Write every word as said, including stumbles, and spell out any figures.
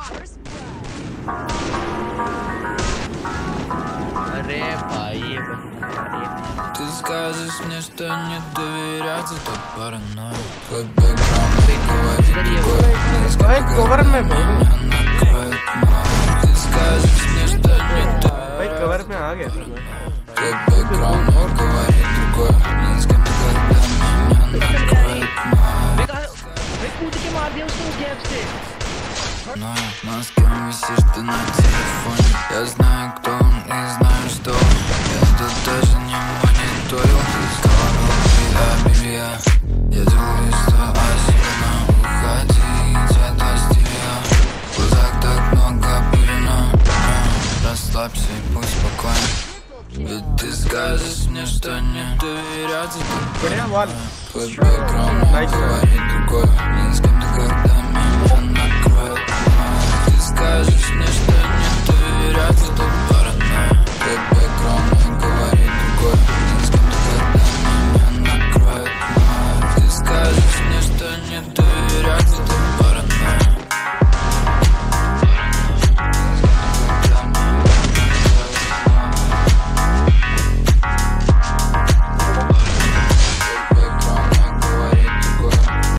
अरे भाई ये ты скажешь мне, что не доверяться, так паранойя. Твой бэкграунд говорит другой. कवर में ты скажешь мне, что не доверяться. भाई कवर में आ गया Твой бэкграунд говорит другой. Ни с кем никогда меня накроет. भाई कूद के मार दिया उसको गैप से. Но с кем висишь ты на телефоне? Я знаю, кто он и знаю, что он. Я тут даже не мониторил. Сказала, беда, я я думаю, что осенно уходить от тебя. В глазах так много пелена. Расслабься и будь спокоен. Ведь ты скажешь мне, что не доверяться. Твой бэкграунд говорит другой. Ни с кем никогда